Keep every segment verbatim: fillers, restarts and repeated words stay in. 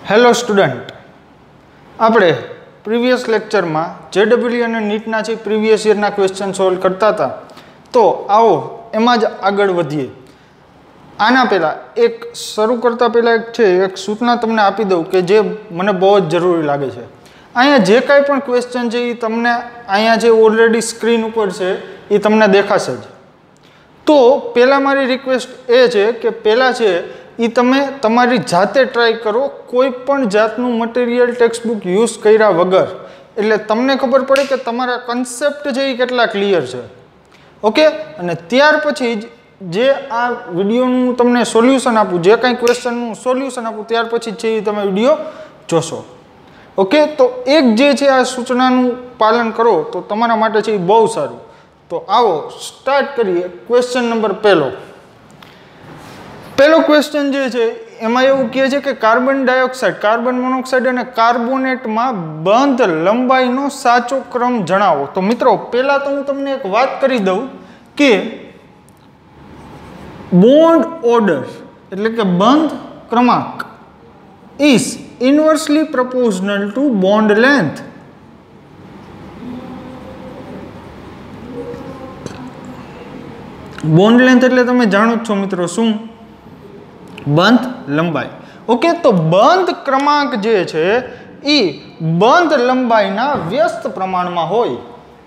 Hello student, આપણે previous લેક્ચરમાં JW અને નીટના જે પ્રીવિયસ યરના ક્વેશ્ચન સોલ્વ કરતા હતા, તો આવો એમાં જ આગળ વધીએ. આના પહેલાં એક શરૂ કરતાં પહેલાં એક છે એક સૂચના તમને આપી દઉં કે જે મને બહુ જ જરૂરી લાગે છે. અહીંયા જે કાંઈ પણ ક્વેશ્ચન છે એ તમને અહીંયા જે ઓલરેડી સ્ક્રીન ઉપર છે એ તમને દેખાશે જ. તો પહેલાં મારી રિક્વેસ્ટ એ છે કે પહેલાં છે એ તમે તમારી જાતે ટ્રાય કરો, કોઈ પણ જાતનું મટીરિયલ ટેક્સ્ટબુક યુઝ કર્યા વગર, એટલે તમને ખબર પડે કે તમારા કન્સેપ્ટ છે એ કેટલા ક્લિયર છે. ઓકે, અને ત્યાર પછી જ જે આ વિડીયોનું તમને સોલ્યુશન આપું, જે કાંઈ ક્વેશ્ચનનું સોલ્યુશન આપું, ત્યાર પછી છે એ તમે વિડીયો જોશો. ઓકે, તો એક જે છે આ સૂચનાનું પાલન કરો તો તમારા માટે છે એ બહુ સારું. તો આવો સ્ટાર્ટ કરીએ. ક્વેશ્ચન નંબર પહેલો પહેલો ક્વેશ્ચન જે છે એમાં એવું કહે છે કે કાર્બન ડાયોક્સાઇડ, કાર્બન મોનોક્સાઇડ અને કાર્બોનેટમાં બંધ લંબાઈનો સાચો ક્રમ જણાવો. તો મિત્રો પહેલાં તો હું તમને એક વાત કરી દઉં કે બોન્ડ ઓર્ડર એટલે કે બંધ ક્રમાંક is inversely proportional to bond length. Bond length એટલે તમે જાણો જ છો મિત્રો, શું? બંધ લંબાઈ. ઓકે, તો બંધ ક્રમાંક જે છે એ બંધ લંબાઈના વ્યસ્ત પ્રમાણમાં હોય.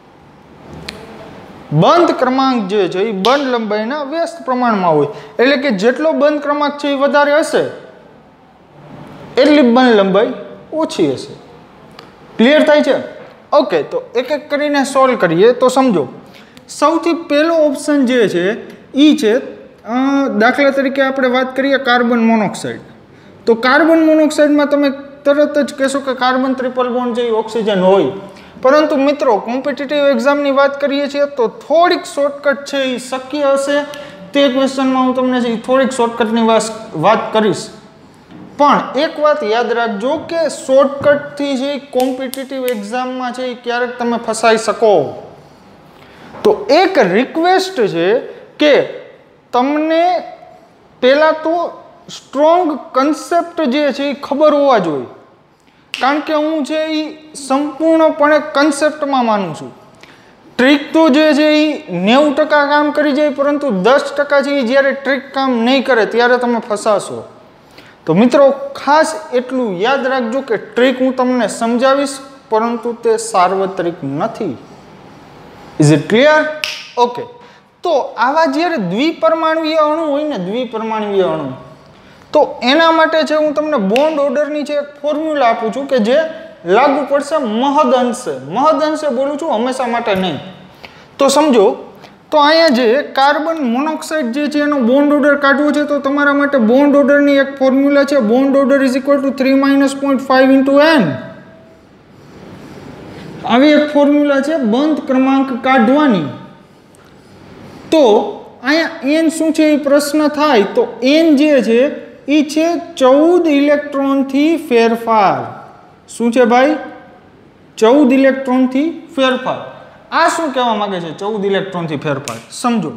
બંધ ક્રમાંક જે છે એ બંધ લંબાઈના વ્યસ્ત પ્રમાણમાં હોય, એટલે કે જેટલો બંધ ક્રમાંક છે એ વધારે હશે એટલી બંધ લંબાઈ ઓછી હશે. ક્લિયર થાય છે? ઓકે, તો એક એક કરીને સોલ્વ કરીએ. તો સમજો, સૌથી પહેલો ઓપ્શન જે છે એ છે, દાખલા તરીકે આપણે વાત કરીએ કાર્બન મોનોક્સાઇડ. તો કાર્બન મોનોક્સાઇડમાં તમે તરત જ કહેશો કે કાર્બન ટ્રિપલ બોન્ડ જે ઓક્સિજન હોય. પરંતુ મિત્રો કોમ્પિટિટિવ એક્ઝામની વાત કરીએ છીએ તો થોડીક શોર્ટકટ છે એ શક્ય હશે. તે ક્વેશ્ચનમાં હું તમને છે થોડીક શોર્ટકટની વાત કરીશ. પણ એક વાત યાદ રાખજો કે શોર્ટકટથી જે કોમ્પિટિટિવ એક્ઝામમાં છે એ ક્યારેક તમે ફસાઈ શકો. તો એક રિક્વેસ્ટ છે કે તમને પહેલાં તો સ્ટ્રોંગ કન્સેપ્ટ જે છે એ ખબર હોવા જોઈએ, કારણ કે હું છે એ સંપૂર્ણપણે કન્સેપ્ટમાં માનું છું. ટ્રીક તો જે છે એ નેવું ટકા કામ કરી જાય, પરંતુ દસ ટકા છે એ જ્યારે ટ્રીક કામ નહીં કરે ત્યારે તમે ફસાશો. તો મિત્રો ખાસ એટલું યાદ રાખજો કે ટ્રીક હું તમને સમજાવીશ, પરંતુ તે સાર્વત્રિક નથી. Is it clear? ઓકે, તો આવા જ્યારે દ્વિપરમાણુય અણુ હોય ને, દ્વિપરમાણુય અણુ, તો એના માટે છે હું તમને બોન્ડ ઓર્ડરની છે એક ફોર્મ્યુલા આપું છું કે જે લાગુ પડશે મહદ અંશે. મહદ અંશે બોલું છું, હંમેશા માટે નહીં. તો સમજો, તો અહીંયા જે કાર્બન મોનોક્સાઇડ જે છે એનો બોન્ડ ઓર્ડર કાઢવો છે, તો તમારા માટે બોન્ડ ઓર્ડરની એક ફોર્મ્યુલા છે, bond order is equal to three minus point five into N. આવી એક ફોર્મ્યુલા છે બંધ ક્રમાંક કાઢવાની. તો અહીંયા એન શું છે એ પ્રશ્ન થાય, તો એન જે છે એ છે ચૌદ ઇલેક્ટ્રોનથી ફેરફાર. શું છે ભાઈ? ચૌદ ઇલેક્ટ્રોનથી ફેરફાર. આ શું કહેવા માંગે છે? ચૌદ ઇલેક્ટ્રોનથી ફેરફાર. સમજો,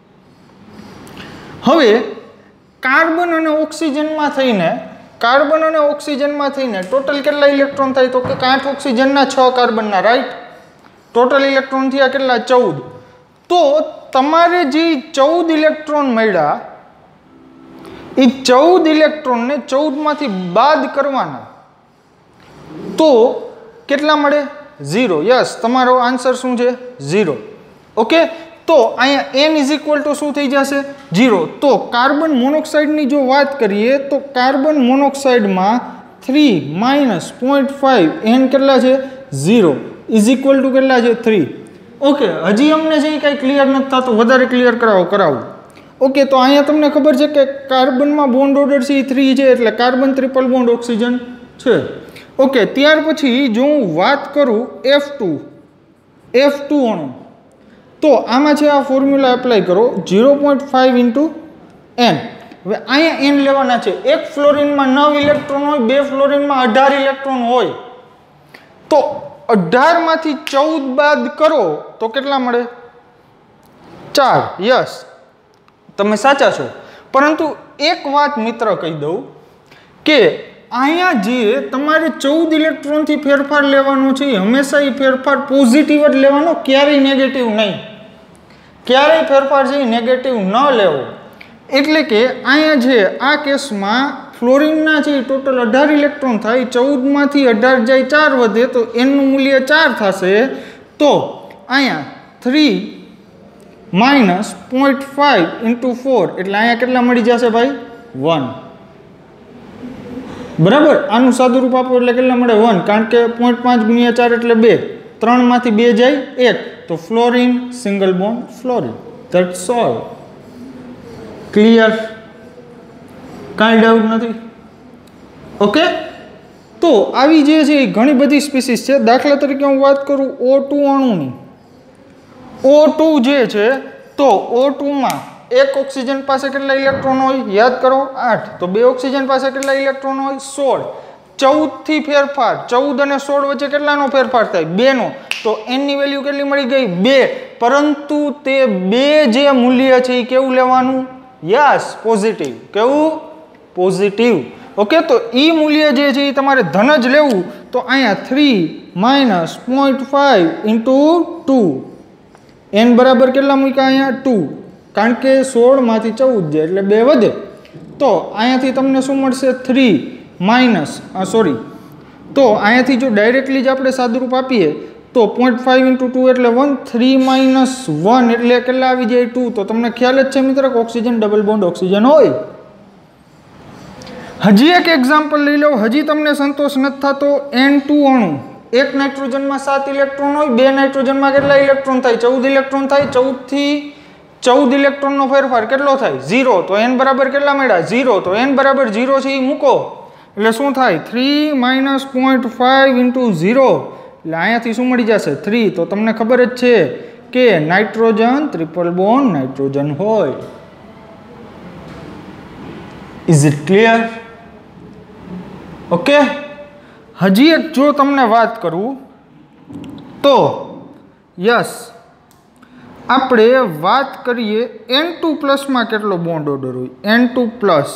હવે કાર્બન અને ઓક્સિજનમાં થઈને કાર્બન અને ઓક્સિજનમાં થઈને ટોટલ કેટલા ઇલેક્ટ્રોન થાય? તો કે આઠ ઓક્સિજનના, છ કાર્બનના, રાઈટ? ટોટલ ઇલેક્ટ્રોન થયા કેટલા? ચૌદ. તો તમારે જે ચૌદ ઇલેક્ટ્રોન મળ્યા એ ચૌદ ઇલેક્ટ્રોનને ચૌદમાંથી બાદ કરવાના, તો કેટલા મળે? ઝીરો. યસ, તમારો આન્સર શું છે? ઝીરો. ઓકે, તો અહીંયા એન ઇઝ ઇક્વલ ટુ શું થઈ જશે? ઝીરો. તો કાર્બન મોનોક્સાઇડની જો વાત કરીએ તો કાર્બન મોનોક્સાઇડમાં three minus point five, N કેટલા છે? ઝીરો. ઇઝ ઇક્વલ ટુ કેટલા છે? થ્રી. ઓકે, હજી અમને જે કાંઈ ક્લિયર નથી થતું, વધારે ક્લિયર કરાવો કરાવો ઓકે, તો અહીંયા તમને ખબર છે કે કાર્બનમાં બોન્ડ ઓર્ડર છે એ થ્રી છે, એટલે કાર્બન ટ્રિપલ બોન્ડ ઓક્સિજન છે. ઓકે, ત્યાર પછી જો હું વાત કરું એફ ટુ એફ ટુ અણુ, તો આમાં છે આ ફોર્મ્યુલા એપ્લાય કરો, zero point five into N. હવે અહીંયા એન લેવાના છે. એક ફ્લોરિનમાં નવ ઇલેક્ટ્રોન હોય, બે ફ્લોરિનમાં અઢાર ઇલેક્ટ્રોન હોય. તો અઢારમાંથી ચૌદ બાદ કરો તો કેટલા મળે? ચાર. યસ, તમે સાચા છો. પરંતુ એક વાત મિત્ર કહી દઉં કે અહીંયા જે તમારે ચૌદ ઇલેક્ટ્રોનથી ફેરફાર લેવાનો છે હંમેશા એ ફેરફાર પોઝિટિવ જ લેવાનો, ક્યારેય નેગેટિવ નહીં, ક્યારેય ફેરફાર છે નેગેટિવ ન લેવો. એટલે કે અહીંયા જે આ કેસમાં ફ્લોરિનના છે ટોટલ અઢાર ઇલેક્ટ્રોન થાય, ચૌદમાંથી અઢાર જાય ચાર વધે તો એનનું મૂલ્ય ચાર થશે. તો અહીંયા three minus point five into four એટલે અહીંયા કેટલા મળી જશે ભાઈ? વન. બરાબર, આનું સાદું રૂપ આપો એટલે કેટલા મળે? વન. કારણ કે પોઈન્ટ પાંચ ગુણ્યા ચાર એટલે બે, ત્રણમાંથી બે જાય એક, તો fluorine single bond fluorine. That's all. Clear? કાંઈ ડાઉટ નથી? ઓકે. તો આવી જે છે એ ઘણી બધી સ્પીસીસ છે. દાખલા તરીકે હું વાત કરું ઓ ટુ અણુની. ઓ ટુ જે છે તો ઓ ટુમાં એક ઓક્સિજન પાસે કેટલા ઇલેક્ટ્રોન હોય? યાદ કરો, આઠ. તો બે ઓક્સિજન પાસે કેટલા ઇલેક્ટ્રોન હોય? સોળ. ચૌદ થી ફેરફાર, ચૌદ અને સોળ વચ્ચે કેટલાનો ફેરફાર થાય? બે નો. તો એનની વેલ્યુ કેટલી મળી ગઈ? બે. પરંતુ તે બે જે મૂલ્ય છે એ કેવું લેવાનું? Yes, positive. કેવું? પોઝિટિવ. ઓકે. તો ઈ મૂલ્ય જે છે એ તમારે ધન જ લેવું. તો અહીંયા three minus point five into two, N બરાબર કેટલા મૂક્યા? અહીંયા ટુ. કારણ કે સોળમાંથી ચૌદ જાય એટલે બે વધે. તો અહીંયાથી તમને શું મળશે? થ્રી માઇનસ સોરી તો અહીંયાથી જો ડાયરેક્ટલી જ આપણે સાદુરૂપ આપીએ તો પોઈન્ટ ફાઈવ ઇન્ટુ ટુ એટલે વન. થ્રી માઇનસ વન એટલે કેટલા આવી જાય? ટુ. તો તમને ખ્યાલ જ છે મિત્ર કે ઓક્સિજન ડબલ બોન્ડ ઓક્સિજન હોય. હજી એક એક્ઝામ્પલ લઈ લો, હજી તમને સંતોષ નથી થતો. એન ટુ અણુ, એક નાઇટ્રોજનમાં સાત ઇલેક્ટ્રોન હોય, બે નાઇટ્રોજનમાં કેટલા ઇલેક્ટ્રોન થાય? ચૌદ ઇલેક્ટ્રોન થાય. ચૌદ થી ચૌદ ઇલેક્ટ્રોનનો ફેરફાર કેટલો થાય? ઝીરો. તો એન બરાબર કેટલા મળ્યા? ઝીરો. તો એન બરાબર ઝીરો છે એ મૂકો એટલે શું થાય? Three minus point five into zero એટલે અહીંયાથી શું મળી જશે? થ્રી. તો તમને ખબર જ છે કે નાઇટ્રોજન ટ્રિપલ બોન્ડ નાઇટ્રોજન હોય. Is it clear? ઓકે. હજી એક જો તમને વાત કરું તો યસ આપણે વાત કરીએ એન ટુ પ્લસમાં કેટલો બોન્ડ ઓર્ડર હોય? N two plus.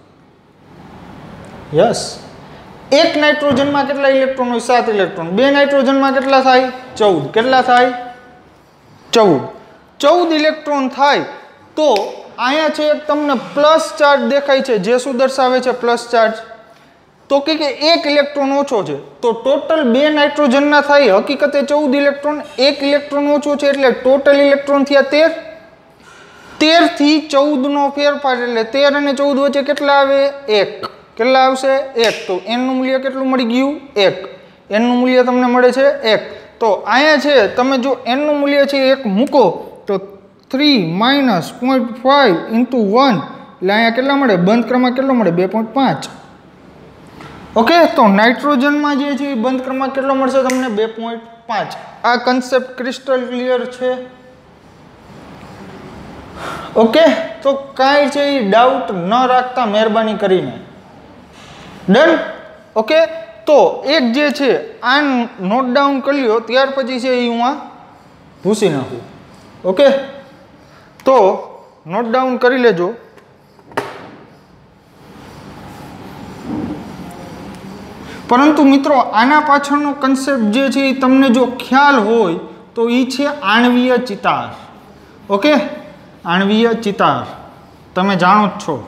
યસ. એક નાઇટ્રોજનમાં કેટલા ઇલેક્ટ્રોન હોય? સાત ઇલેક્ટ્રોન. બે નાઇટ્રોજનમાં કેટલા થાય? ચૌદ. કેટલા થાય? ચૌદ. ચૌદ ઇલેક્ટ્રોન થાય. તો અહીંયા છે તમને પ્લસ ચાર્જ દેખાય છે, જે શું દર્શાવે છે? Plus charge. તો કે એક ઇલેક્ટ્રોન ઓછો છે. તો ટોટલ બે નાઇટ્રોજનના થાય હકીકતે ચૌદ ઇલેક્ટ્રોન, એક ઇલેક્ટ્રોન ઓછો છે એટલે ટોટલ ઇલેક્ટ્રોન થયા તેર. તેર થી ચૌદ નો ફેરફાર એટલે તેર અને ચૌદ વચ્ચે કેટલા આવે? એક. કેટલા આવશે? એક. તો એનનું મૂલ્ય કેટલું મળી ગયું? એક. એનનું મૂલ્ય તમને મળે છે એક. તો અહીંયા છે તમે જો એનનું મૂલ્ય છે એક મૂકો તો three minus point five into one એટલે અહીંયા કેટલા મળે? બંધ ક્રમાંક કેટલો મળે? બે પોઈન્ટ પાંચ. ઓકે. તો નાઇટ્રોજનમાં જે છે એ બંધ ક્રમાંક કેટલો મળશે તમને? બે પોઈન્ટ પાંચ. આ કન્સેપ્ટ ક્રિસ્ટલ ક્લિયર છે? ઓકે. તો કાંઈ છે એ ડાઉટ ન રાખતા મહેરબાની કરીને. ડન? ઓકે. તો એક જે છે આ નોટ ડાઉન કરી લ્યો, ત્યાર પછી છે એ હું આ ભૂસી નાખું. ઓકે. તો નોટ ડાઉન કરી લેજો. પરંતુ મિત્રો આના પાછળનો કન્સેપ્ટ જે છે એ તમને જો ખ્યાલ હોય તો એ છે આણ્વીય ચિતાર. ઓકે. આણ્વીય ચિતાર તમે જાણો જ છો.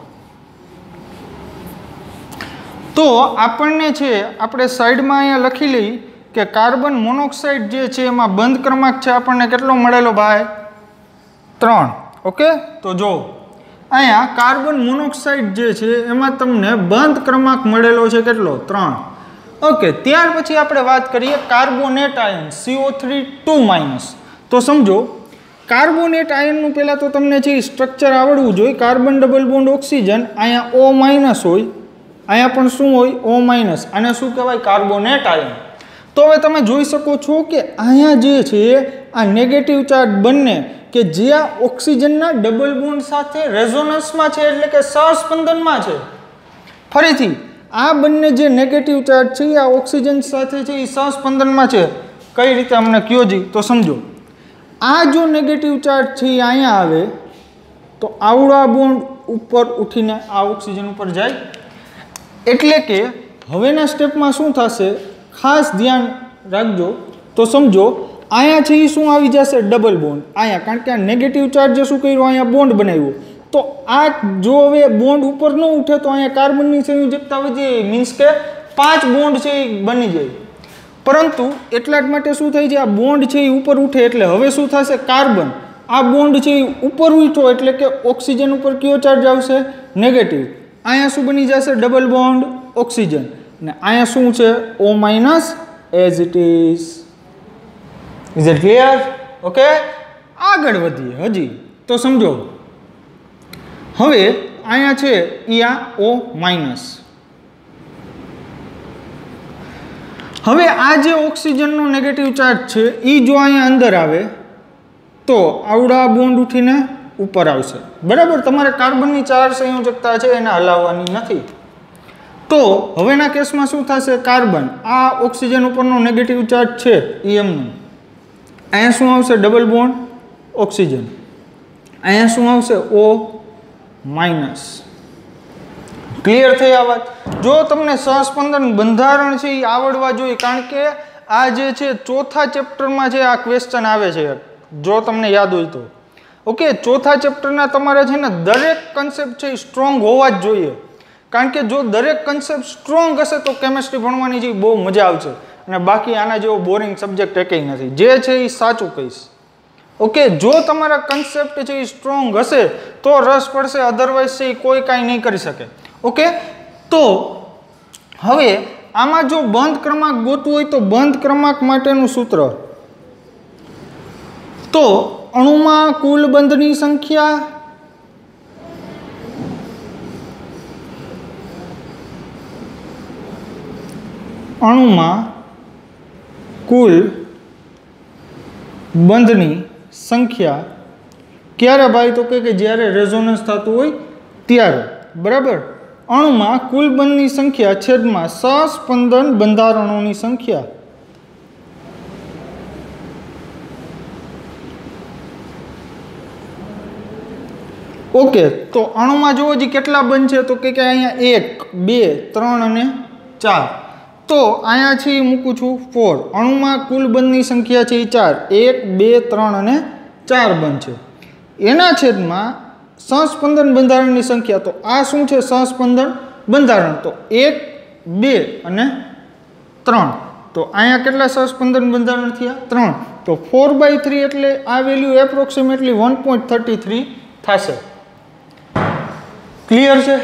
તો આપણને છે આપણે સાઈડમાં અહીંયા લખી લઈ કે કાર્બન મોનોક્સાઇડ જે છે એમાં બંધ ક્રમાંક છે આપણને કેટલો મળેલો ભાઈ? ત્રણ. ઓકે. તો જો અહીંયા કાર્બન મોનોક્સાઇડ જે છે એમાં તમને બંધ ક્રમાંક મળેલો છે કેટલો? ત્રણ. ઓકે. ત્યાર પછી આપણે વાત કરીએ carbonate ion C O three two minus. તો સમજો કાર્બોનેટ આયનનું પહેલાં તો તમને છે સ્ટ્રક્ચર આવડવું જોઈએ. કાર્બન ડબલ બોન્ડ ઓક્સિજન, અહીંયા ઓ માઇનસ હોય, અહીંયા પણ શું હોય? O minus. આને શું કહેવાય? Carbonate ion. તો હવે તમે જોઈ શકો છો કે અહીંયા જે છે આ નેગેટિવ ચાર્જ બંને કે જે આ ઓક્સિજનના ડબલ બોન્ડ સાથે રેઝોનન્સમાં છે એટલે કે સહસ્પંદનમાં છે. ફરીથી આ બંને જે નેગેટિવ ચાર્જ છે આ ઓક્સિજન સાથે છે એ સહસ્પંદનમાં છે. કઈ રીતે અમને કયો જી? તો સમજો આ જો નેગેટિવ ચાર્જ છે એ અહીંયા આવે તો આવડા બોન્ડ ઉપર ઉઠીને આ ઓક્સિજન ઉપર જાય એટલે કે हवेना स्टेपमां शुं थशे खास ध्यान राखजो। तो समझो आया छे ई शुं आवी जशे डबल बोन्ड आया, कारण के आ नेगेटिव चार्जे शुं कर्युं आया बोन्ड बनाव्यो। तो आ जो हवे बोन्ड ऊपर न उठे तो आया कार्बननी संयोजकता वधी जाय, मीन्स के पांच बोन्ड छे ई बनी जाय। परंतु एटला ज माटे शुं थाय छे आ बोन्ड छे ई ऊपर उठे एटले हवे शुं थशे कार्बन आ बोन्ड छे ई ऊपर उठ्यो एटले के ऑक्सिजन ऊपर कयो चार्ज आवशे नेगेटिव। आया शुं बनी जशे डबल बोन्ड ऑक्सिजन ने आया शुं छे O minus as it is. Is it clear? Okay, आगळ वधीए हजी तो समझो हवे आया छे ई आ O माइनस। हवे आ जे ऑक्सिजन नो नेगेटिव चार्ज छे ई जो आया अंदर आवे तो आवड़ा बोन्ड उठीने ऊपर आवशे, बराबर। तमारे कार्बननी चार संयोजकता छे एने हलावવાની નથી। तो हवेना केसमां शुं थशे कार्बन आ ऑक्सिजन उपरनो नेगेटिव चार्ज छे ई एमनो अहींया शुं आवशे डबल बोन्ड ऑक्सिजन, अहींया शुं आवशे O माइनस। क्लियर थई आ वात? जो तमने सहस्पंदन बंधारण छे ई आवडवा जोईए, कारण के आ जे छे चौथा चेप्टरमां जे आ क्वेश्चन आवे छे जो तमने याद होय तो। ओके, चौथा चेप्टरना तमारे छे ने दरेक कन्सेप्ट छे स्ट्रोंग होवा ज जोईए, कारण के जो दरेक कन्सेप्ट स्ट्रोंग हशे तो केमिस्ट्री भणवानी जे बहु मजा आवशे અને બાકી આના જેવો બોરિંગ સબ્જેક્ટ એકેય નથી। જે છે એ સાચું કહીશ। ઓકે, જો તમારા કન્સેપ્ટ છે એ સ્ટ્રોંગ હશે તો રસ પડશે, અધરવાઇઝ છે એ કોઈ કાંઈ નહીં કરી શકે। ઓકે, તો હવે આમાં જો બંધ ક્રમાંક ગોતવું હોય તો બંધ ક્રમાંક માટેનું સૂત્ર તો અણુમાં કુલ બંધની સંખ્યા અણુમાં कुल बंधनी संख्या क्यारे भाई तो के ज्यारे रेजोनन्स थतुं होय त्यारे, बराबर। अणुमां कुल बंधनी संख्या छेदमां सहस्पंदन बंधारणोनी संख्या। ओके, तो अणुमां जोवो जी केटला बंध छे तो के अहींया एक बे त्रण अने चार। तो आया छे मूकूं छुं फोर। अणुमां कुल बंधनी संख्या छे चार, एक बे त्रण अने चार बंध छे। एना छेदमां सहस्पंदन बंधारणनी संख्या तो आ शुं छे सहस्पंदन बंधारण तो एक बे अने त्रण। तो आया केटला सहस्पंदन बंधारण थया त्रण। तो फोर बाय थ्री एटले आ value approximately one point thirty three थशे। क्लियर छे?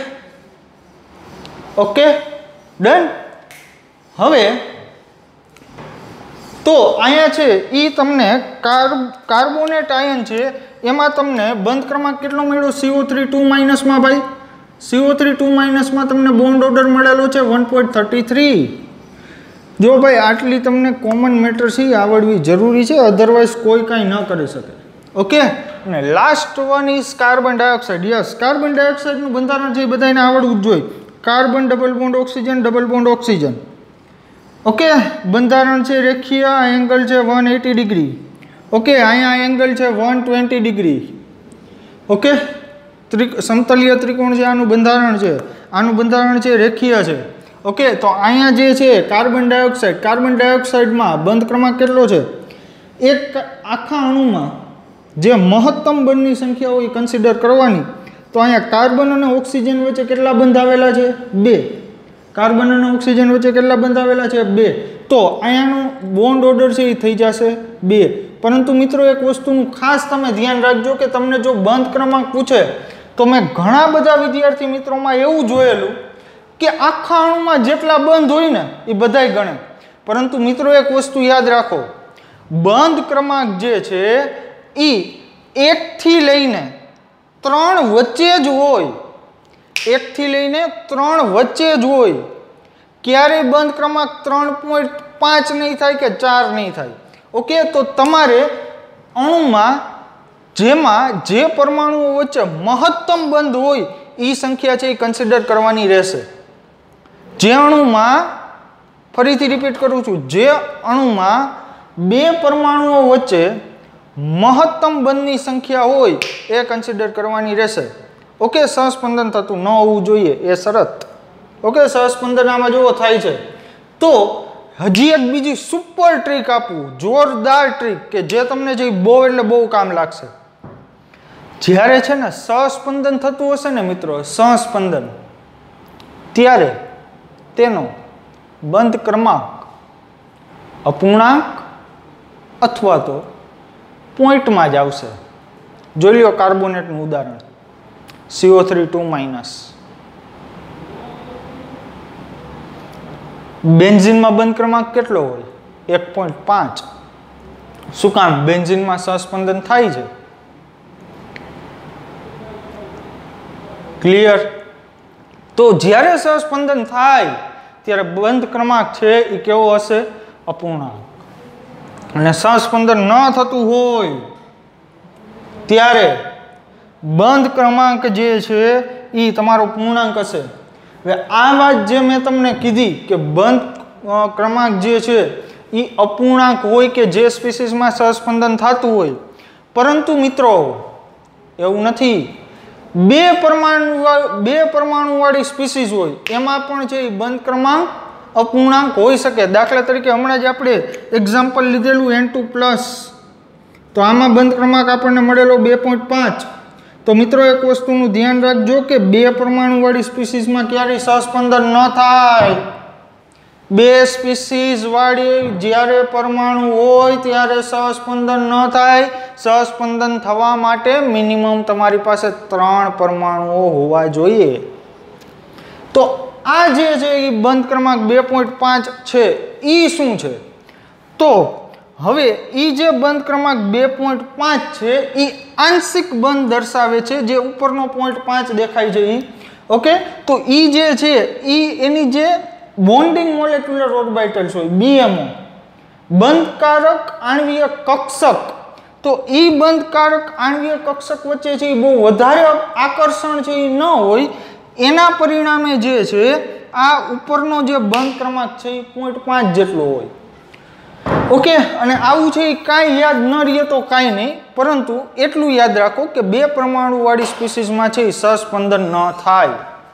Okay, done. हवे तो आया छे ई तमने कार्ब कार्बोनेट आयन छे एमां तमने बंध क्रमांक केटलो मळ्यो C O three two minus मां भाई C O three two minus मां तमने बोन्ड ऑर्डर मळेलो छे वन पॉइंट थर्टी थ्री। जो भाई आटली तमने कॉमन मेटर छे आवडवी जरूरी छे, अदरवाइज कोई काई न करी सके। ओके, અને last one is carbon dioxide. Yes, carbon ડાયોક્સાઇડનું બંધારણ છે એ બધાને આવડવું જ જોઈએ। Carbon double bond oxygen double bond oxygen. Okay, बंधारण है रेखीय, एंगल है one eighty degree. Okay, uh angle है वन ट्वेंटी डिग्री। ओके, त्रिक समतलीय त्रिकोण है आनु बंधारण है, आनु बंधारण है रेखीय है। ओके, तो अँ जे कार्बन डायोक्साइड कार्बन डायोक्साइड में बंध क्रमांक केटलो है एक आखा अणु में जे महत्तम बंधनी संख्या हो कन्सिडर करवानी। तो अँ कार्बन और ऑक्सिजन वच्चे केटला बंध आवेला है बे। कार्बन और ऑक्सिजन वच्चे केटला बंध आवेला छे बे। तो अहींयानो बोन्ड ऑर्डर छे ए थई जशे बे। परंतु मित्रों एक वस्तुनुं खास तमे ध्यान राखजो के तमने जो बंध क्रमांक पूछे तो मैं घणा बधा विद्यार्थी मित्रोमां एवुं जोयेलुं के आखा अणुमां जेटला बंध होय ने ए बधाय गणे। परंतु मित्रों एक वस्तु याद राखो, बंध क्रमांक जे छे ई एक थी लईने त्रण वच्चे ज होय, एक थी लईने त्रण वच्चे ज होय। क्यारे बंध क्रमांक त्रण पॉइंट पांच नहीं थाय के चार नहीं थाय। ओके, तो तमारे अणुमां जेमां जे परमाणुओ वच्चे महत्तम बंध होय ई संख्या छे कन्सिडर करवानी रहेशे। जे अणुमां फरीथी रिपीट करूं छुं, जे अणुमां बे परमाणुओ वच्चे महत्तम बंधनी संख्या होय ए कन्सिडर करवानी रहेशे। ओके, सहस्पंदन थतुं न होवुं जोईए ए शरत। ઓકે, સહસ્પંદન આમાં જુઓ થાય છે. તો હજી એક બીજી સુપર ટ્રીક આપું, જોરદાર ટ્રીક કે જે તમને જે બહુ એટલે બહુ કામ લાગશે. જ્યારે છે ને સહસ્પંદન થતું હશે ને મિત્રો, સહસ્પંદન, ત્યારે તેનો બંધ ક્રમાંક અપૂર્ણાંક અથવા તો પોઈન્ટમાં જ આવશે. જોઈ લ્યો કાર્બોનેટનું ઉદાહરણ, C O three two minus. બેન્ઝીનમાં બંધ ક્રમાંક કેટલો હોય? એક પોઈન્ટ પાંચ. શું કામ? બેન્ઝીનમાં સહસ્પંદન થાય છે. ક્લિયર? તો જ્યારે સહસ્પંદન થાય ત્યારે બંધ ક્રમાંક છે એ કેવો હશે? અપૂર્ણાંક. અને સહસ્પંદન ન થતું હોય ત્યારે બંધ ક્રમાંક જે છે એ તમારો પૂર્ણાંક હશે. હવે આ વાત જે મેં તમને કીધી કે બંધ ક્રમાંક જે છે એ અપૂર્ણાંક હોય કે જે સ્પીસીસમાં સહસ્પંદન થતું હોય, પરંતુ મિત્રો એવું નથી. બે પરમાણુ બે પરમાણુ વાળી સ્પીસીસ હોય એમાં પણ છે એ બંધ ક્રમાંક અપૂર્ણાંક હોઈ શકે. દાખલા તરીકે હમણાં જ આપણે એક્ઝામ્પલ લીધેલું એન ટુ પ્લસ, તો આમાં બંધ ક્રમાંક આપણને મળેલો બે પોઈન્ટ પાંચ. તો મિત્રો એક વસ્તુનું ધ્યાન રાખજો કે બે પરમાણુ વાળી સ્પીસીસમાં ક્યારેય સહસ્પંદન ન થાય. બે સ્પીસીસ વાળી જ્યારે પરમાણુ હોય ત્યારે સહસ્પંદન ન થાય. સહસ્પંદન થવા માટે મિનિમમ તમારી પાસે ત્રણ પરમાણુઓ હોવા જોઈએ. તો આ જે છે એ બંધ ક્રમાંક બે પોઈન્ટ પાંચ છે એ શું છે? તો હવે એ જે બંધ ક્રમાંક બે પોઈન્ટ પાંચ છે એ આંશિક બંધ દર્શાવે છે, જે ઉપરનો પોઈન્ટ પાંચ દેખાય છે એ. ઓકે, તો એ જે છે એ એની જે બોન્ડિંગ મોલેક્યુલર ઓર્બિટલ્સ હોય, બીએમઓ, બંધકારક આણ્વીય કક્ષક, તો એ બંધકારક આણ્વીય કક્ષક વચ્ચે છે એ બહુ વધારે આકર્ષણ છે એ ન હોય. એના પરિણામે જે છે આ ઉપરનો જે બંધ ક્રમાંક છે એ પોઈન્ટ પાંચ જેટલો હોય. ઓકે, અને આવું છે એ કાંઈ યાદ ન રહે તો કાંઈ નહીં, પરંતુ એટલું યાદ રાખો કે બે પરમાણુ વાળી સ્પીસીસમાં છે એ સહસ્પંદન ન થાય.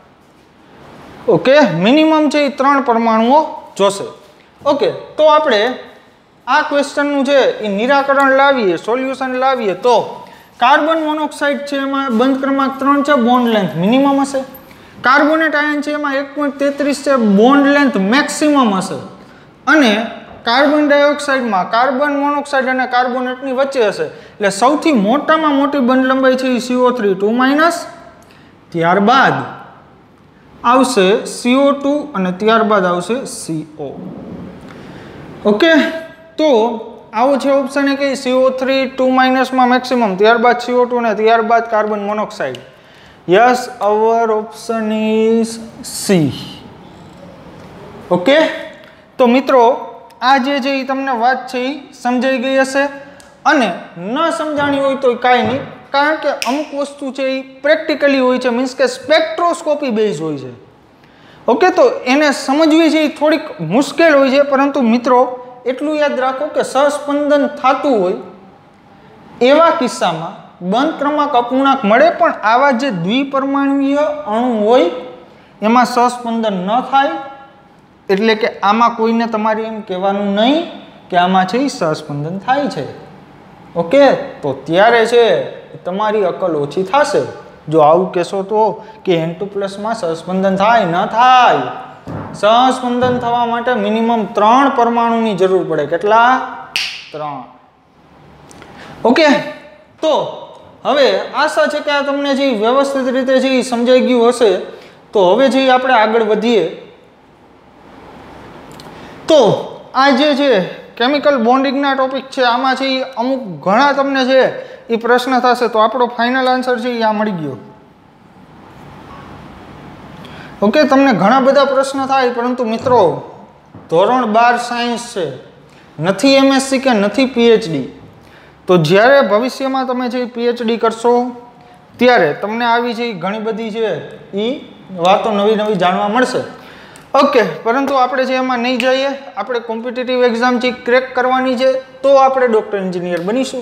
ઓકે, મિનિમમ છે એ ત્રણ પરમાણુઓ જોશે. ઓકે, તો આપણે આ ક્વેશ્ચનનું છે એ નિરાકરણ લાવીએ, સોલ્યુશન લાવીએ. તો કાર્બન મોનોક્સાઇડ છે એમાં બંધ ક્રમાંક ત્રણ છે, બોન્ડ લેન્થ મિનિમમ હશે. કાર્બોનેટ આયન છે એમાં એક પોઈન્ટ તેત્રીસ છે, બોન્ડ લેન્થ મેક્સિમમ હશે. અને કાર્બન ડાયોક્સાઇડમાં કાર્બન મોનોક્સાઇડ અને કાર્બોનેટની વચ્ચે હશે. એટલે સૌથી મોટામાં મોટી બંધ લંબાઈ છે એ C O three two minus, ત્યારબાદ આવશે સી ઓ ટુ અને ત્યારબાદ આવશે સી ઓ. ઓકે, તો આવો છે ઓપ્શન એ કે સી ઓ થ્રી ટુ માઇનસમાં મેક્સિમમ, ત્યારબાદ સી ઓ ટુ અને ત્યારબાદ carbon monoxide. Yes, our option is C. Okay, તો મિત્રો આ જે છે એ તમને વાત છે એ સમજાઈ ગઈ હશે. અને ન સમજાણી હોય તો કાંઈ નહીં, કારણ કે અમુક વસ્તુ છે એ પ્રેક્ટિકલી હોય છે, મીન્સ કે સ્પેક્ટ્રોસ્કોપી બેઝ હોય છે. ઓકે, તો એને સમજવી છે એ થોડીક મુશ્કેલ હોય છે, પરંતુ મિત્રો એટલું યાદ રાખો કે સહસ્પંદન થતું હોય એવા કિસ્સામાં બંધ ક્રમાંક અપૂર્ણાંક મળે, પણ આવા જે દ્વિપરમાણુય અણુ હોય એમાં સહસ્પંદન ન થાય. એટલે કે આમાં કોઈને તમારે એમ કહેવાનું નહીં કે આમાં છે એ સહસ્પંદન થાય છે. ઓકે, તો ત્યારે છે તમારી અકલ ઓછી થશે જો આવું કહેશો તો કે એન ટુ પ્લસમાં સહસ્પંદન થાય. ન થાય. સહસ્પંદન થવા માટે મિનિમમ ત્રણ પરમાણુની જરૂર પડે. કેટલા? ત્રણ. ઓકે, તો હવે આશા છે કે આ તમને જે વ્યવસ્થિત રીતે છે એ સમજાઈ ગયું હશે. તો હવે જે આપણે આગળ વધીએ, તો આ જે છે કેમિકલ બોન્ડિંગના ટોપિક છે, આમાં છે એ અમુક ઘણા તમને છે એ પ્રશ્ન થશે. તો આપણો ફાઇનલ આન્સર છે એ આ મળી ગયો. ઓકે, તમને ઘણા બધા પ્રશ્ન થાય, પરંતુ મિત્રો ધોરણ બાર સાયન્સ છે, નથી એમએસસી કે નથી પીએચડી. તો જ્યારે ભવિષ્યમાં તમે જે પીએચડી કરશો ત્યારે તમને આવી છે ઘણી બધી છે એ વાતો નવી નવી જાણવા મળશે. ઓકે, પરંતુ આપણે જે એમાં નહીં જઈએ, આપણે કોમ્પિટિટિવ એક્ઝામ જે ક્રેક કરવાની છે તો આપણે ડૉક્ટર એન્જિનિયર બનીશું.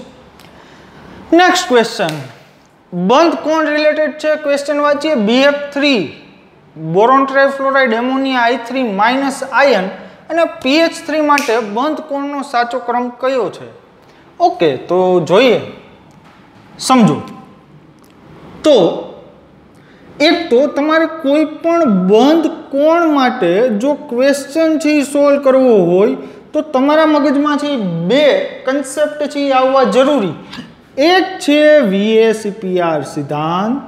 નેક્સ્ટ ક્વેશ્ચન, બંધ કોણ રિલેટેડ છે? ક્વેશ્ચન વાંચીએ. BF three boron trifluoride ammonia I three minus ion અને પીએચ થ્રી માટે બંધ કોણનો સાચો ક્રમ કયો છે? ઓકે, તો જોઈએ, સમજો. તો એક તો તમારે કોઈ પણ બંધ કોણ માટે જો ક્વેશ્ચન છે એ સોલ્વ કરવો હોય તો તમારા મગજમાં છે બે કન્સેપ્ટ છે એ આવવા જરૂરી. એક છે વીએસીપીઆર સિદ્ધાંત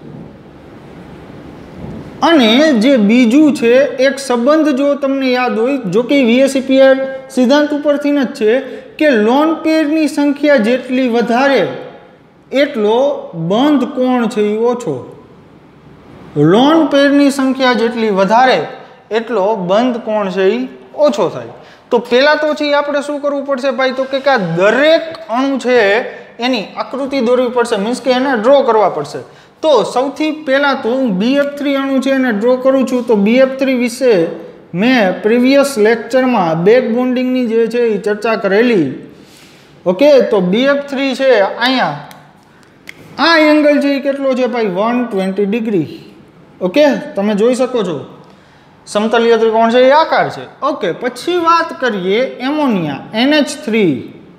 અને જે બીજું છે એક સંબંધ, જો તમને યાદ હોય, જો કે વીએસીપીઆર સિદ્ધાંત ઉપરથી જ છે કે લોન પેરની સંખ્યા જેટલી વધારે એટલો બંધ કોણ છે એ ઓછો. લોન પેરની સંખ્યા જેટલી વધારે એટલો બંધ કોણ છે એ ઓછો થાય. તો પહેલાં તો છે આપણે શું કરવું પડશે ભાઈ? તો કે આ દરેક અણુ છે એની આકૃતિ દોરવી પડશે, મીન્સ કે એને ડ્રો કરવા પડશે. તો સૌથી પહેલાં તો હું બી એફ થ્રી અણુ છે એને ડ્રો કરું છું. તો બી એફ થ્રી વિશે મેં પ્રીવિયસ લેક્ચરમાં બેક બોન્ડિંગની જે છે એ ચર્ચા કરેલી. ઓકે, તો બી એફ થ્રી છે અહીંયા આ એંગલ છે એ કેટલો છે ભાઈ? One twenty degree. ઓકે, તમે જોઈ શકો છો સમતલીય ત્રિકોણ છે એ આકાર છે. ઓકે, પછી વાત કરીએ એમોનિયા એન એચ થ્રી.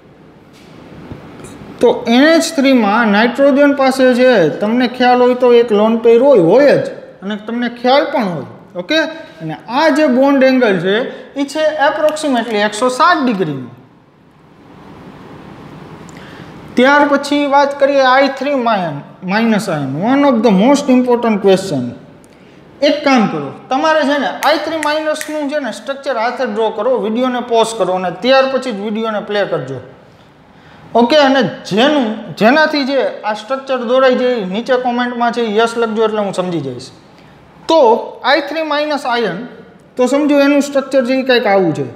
તો એન એચ થ્રીમાં નાઇટ્રોજન પાસે છે, તમને ખ્યાલ હોય તો એક લોન પેર હોય હોય જ, અને તમને ખ્યાલ પણ હોય. ઓકે, અને આ જે બોન્ડ એંગલ છે એ છે એપ્રોક્સિમેટલી એકસો સાત ડિગ્રીનું. ત્યાર પછી વાત કરીએ આઈ થ્રી માયન minus ion, one of the most important question. એક કામ કરો, તમારે છે ને આઈ થ્રી માઇનસનું છે ને સ્ટ્રક્ચર હાથે ડ્રો કરો, વિડીયોને પોઝ કરો અને ત્યાર પછી જ વિડીયોને પ્લે કરજો. ઓકે, અને જેનું જેનાથી જે આ સ્ટ્રક્ચર દોરાઈ જાય નીચે કોમેન્ટમાં છે યસ લખજો એટલે હું સમજી જઈશ. તો આઈ થ્રી માઇનસ આયન, તો સમજો એનું સ્ટ્રક્ચર છે એ કંઈક આવું છે.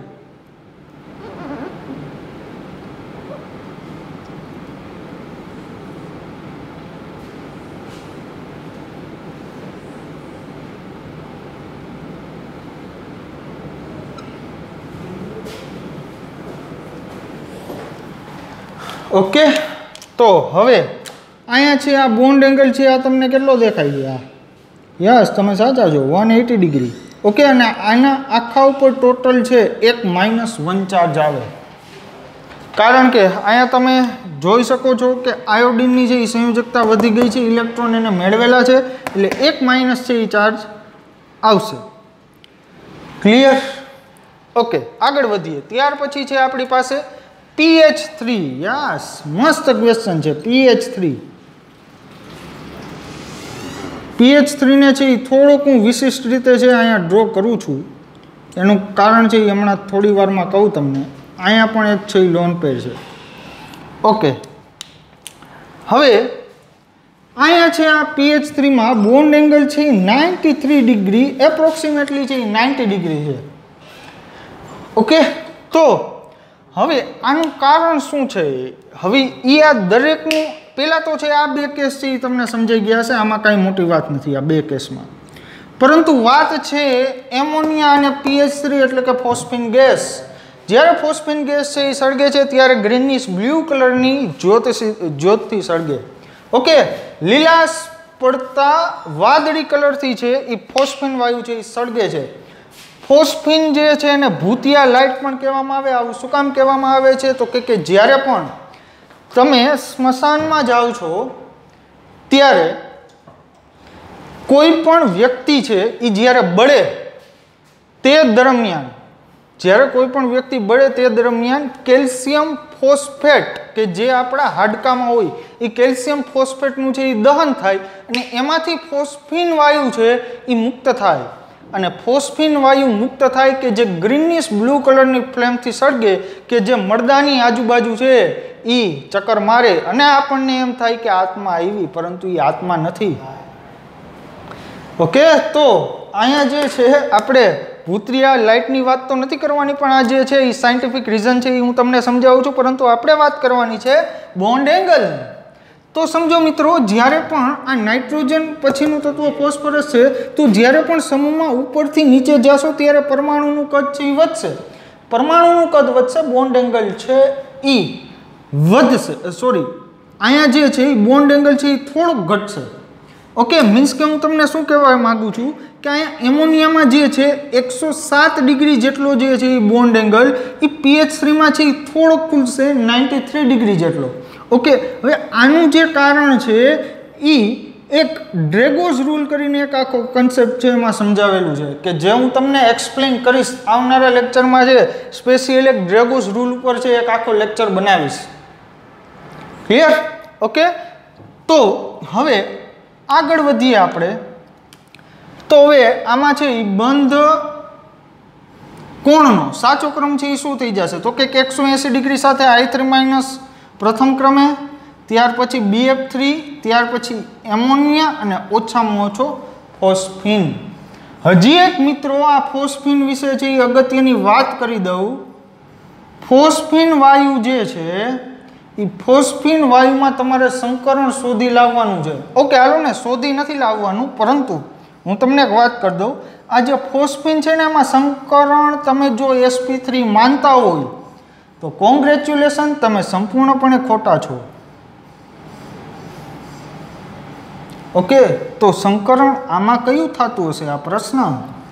ઓકે, તો હવે અહીંયા છે આ બોન્ડ એંગલ છે, આ તમને કેટલો દેખાય છે? આ યસ, તમે સાચા છો, વન એટી ડિગ્રી. ઓકે, અને આના આખા ઉપર ટોટલ છે એક માઇનસ વન ચાર્જ આવે. કારણ કે અહીંયા તમે જોઈ શકો છો કે આયોડિનની જે સંયોજકતા વધી ગઈ છે, ઇલેક્ટ્રોન એને મેળવેલા છે, એટલે એક માઇનસ છે એ ચાર્જ આવશે. ક્લિયર? ઓકે, આગળ વધીએ. ત્યાર પછી છે આપણી પાસે પીએચ થ્રી. યસ, મસ્ત ક્વેશ્ચન છે. પીએચ થ્રી પીએચ થ્રીને છે એ થોડુંક હું વિશિષ્ટ રીતે છે અહીંયા ડ્રો કરું છું. એનું કારણ છે એ હમણાં થોડી વારમાં કહું તમને. અહીંયા પણ એક છે એ લોન પેર છે. ઓકે, હવે અહીંયા છે આ પીએચ થ્રીમાં બોન્ડ એંગલ છે એ નાઇન્ટી થ્રી ડિગ્રી એપ્રોક્સિમેટલી છે એ નાઇન્ટી ડિગ્રી છે. ઓકે, તો હવે આનું કારણ શું છે? હવે એ આ દરેકનું પહેલાં તો છે આ બે કેસ છે એ તમને સમજાઈ ગયા છે, આમાં કાંઈ મોટી વાત નથી આ બે કેસમાં. પરંતુ વાત છે એમોનિયા અને પીએચ થ્રી એટલે કે ફોસ્ફિન ગેસ. જ્યારે ફોસ્ફિન ગેસ છે એ સળગે છે ત્યારે ગ્રીનિશ બ્લુ કલરની જ્યોત જ્યોતથી સળગે. ઓકે, લીલાશ પડતા વાદળી કલરથી છે એ ફોસ્ફિન વાયુ છે એ સળગે છે. ફોસ્ફિન જે છે એને ભૂતિયા લાઇટ પણ કહેવામાં આવે. આવું શું કામ કહેવામાં આવે છે? તો કે જ્યારે પણ તમે સ્મશાનમાં જાઓ છો ત્યારે કોઈ પણ વ્યક્તિ છે એ જ્યારે બળે તે દરમિયાન જ્યારે કોઈ પણ વ્યક્તિ બળે તે દરમિયાન કેલ્શિયમ ફોસ્ફેટ કે જે આપણા હાડકામાં હોય એ કેલ્શિયમ ફોસ્ફેટનું છે એ દહન થાય અને એમાંથી ફોસ્ફિન વાયુ છે એ મુક્ત થાય. અને ફોસ્ફિન વાયુ મુક્ત થાય કે જે ગ્રીનિશ બ્લુ કલરની ફ્લેમથી સળગે કે જે મરદાની આજુબાજુ છે એ ચક્કર મારે અને આપણને એમ થાય કે આત્મા આવી, પરંતુ એ આત્મા નથી. ઓકે, તો અહીંયા જે છે આપણે ભૂતિયા લાઇટની વાત તો નથી કરવાની, પણ આ જે છે એ સાયન્ટિફિક રીઝન છે એ હું તમને સમજાવું છું, પરંતુ આપણે વાત કરવાની છે બોન્ડ એંગલ. તો સમજો મિત્રો, જ્યારે પણ આ નાઇટ્રોજન પછીનું તત્વ ફોસ્ફરસ છે, તો જ્યારે પણ સમૂહમાં ઉપરથી નીચે જશો ત્યારે પરમાણુનું કદ છે એ વધશે. પરમાણુનું કદ વધશે, બોન્ડ એંગલ છે એ વધશે. સોરી, અહીંયા જે છે એ બોન્ડ એંગલ છે એ થોડુંક ઘટશે. ઓકે, મીન્સ કે હું તમને શું કહેવા માગું છું કે અહીંયા એમોનિયામાં જે છે એકસો સાત ડિગ્રી જેટલો જે છે એ બોન્ડ એંગલ એ પીએચ થ્રીમાં છે એ થોડોક ખુલશે નાઇન્ટી થ્રી ડિગ્રી જેટલો. ઓકે, હવે આનું જે કારણ છે એ એક ડ્રેગોઝ રૂલ કરીને એક આખો કન્સેપ્ટ છે એમાં સમજાવેલું છે કે જે હું તમને એક્સપ્લેન કરીશ આવનારા લેક્ચરમાં છે. સ્પેશિયલ એક ડ્રેગોઝ રૂલ ઉપર છે એક આખો લેક્ચર બનાવીશ. ક્લિયર? ઓકે, તો હવે આગળ વધીએ આપણે. તો હવે આમાં છે એ બંધ કોણનો સાચો ક્રમ છે એ શું થઈ જશે તો કે એકસો એંસી ડિગ્રી સાથે આઈ થ્રી માઇનસ પ્રથમ ક્રમે, ત્યાર પછી બી એફ થ્રી, ત્યાર પછી એમોનિયા અને ઓછામાં ઓછો ફોસ્ફીન. હજી એક મિત્રો આ ફોસ્ફીન વિશે છે એ અગત્યની વાત કરી દઉં. ફોસ્ફીન વાયુ જે છે એ ફોસ્ફીન વાયુમાં તમારે સંકરણ શોધી લાવવાનું છે. ઓકે, હાલો ને, શોધી નથી લાવવાનું, પરંતુ હું તમને એક વાત કરી દઉં. આ જે ફોસ્ફીન છે ને એમાં સંકરણ તમે જો એસ પી થ્રી માનતા હોય તો કોંગ્રેચ્યુલેશન, તમે સંપૂર્ણપણે ખોટા છો. ઓકે, તો સંકરણ આમાં કયું થતું હશે? આ પ્રશ્ન.